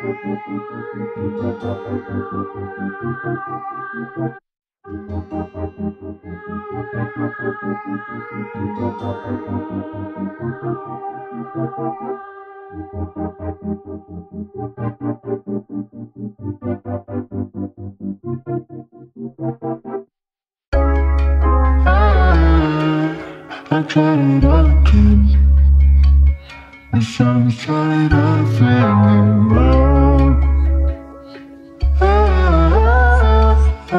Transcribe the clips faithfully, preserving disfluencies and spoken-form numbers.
I tried again. Wish I was tired of feeling wrong. Ah, ah,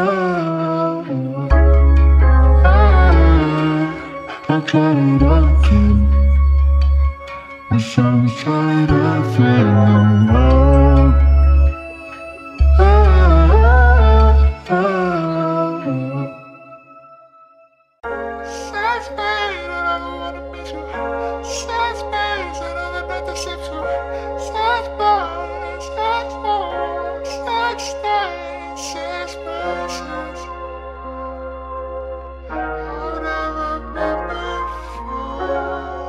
ah. I tried again. Wish I was tired of feeling wrong. Ah, ah, ah. Sad space, and I don't wanna miss you. Sad space, and I don't have to shift you. Sad space, sad space, sad space, sad spaces. I've never been before.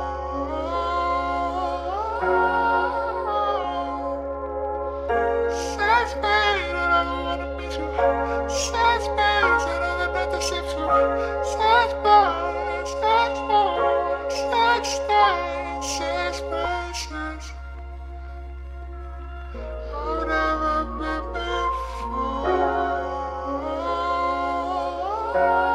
Sad space, and I don't wanna miss you. Sad space, and I don't have to shift you. Sad space, sad space, sad space, sad spaces. I've never been before.